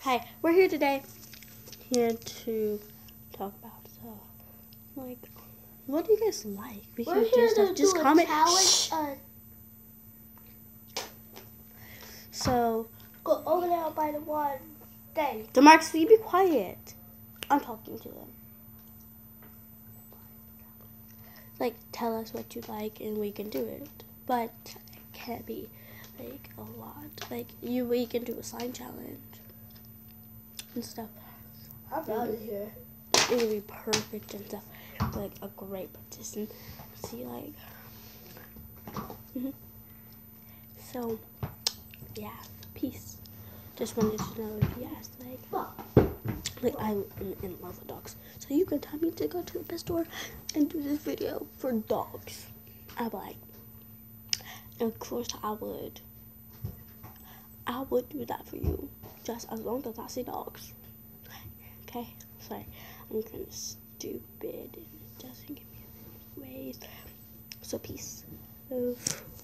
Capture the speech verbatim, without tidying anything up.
Hi, we're here today, here to talk about so, like, what do you guys like? We we're here do to just do comment. a challenge. Uh, so, go over there by the one thing. DeMarcus, will you be quiet? I'm talking to them. Like, tell us what you like and we can do it. But it can't be, like, a lot. Like, you, we can do a slime challenge and stuff. I'm out of here. It would be perfect and stuff. Like, a great practice. See, like, mm-hmm. So, yeah, peace. Just wanted to know if you asked, like, like I'm in, in love with dogs. So you can tell me to go to the pet store and do this video for dogs. I'd be like, of course I would. I would do that for you, just as long as I see dogs. Okay, sorry, I'm kind of stupid and it doesn't give me ways. So peace. Oof.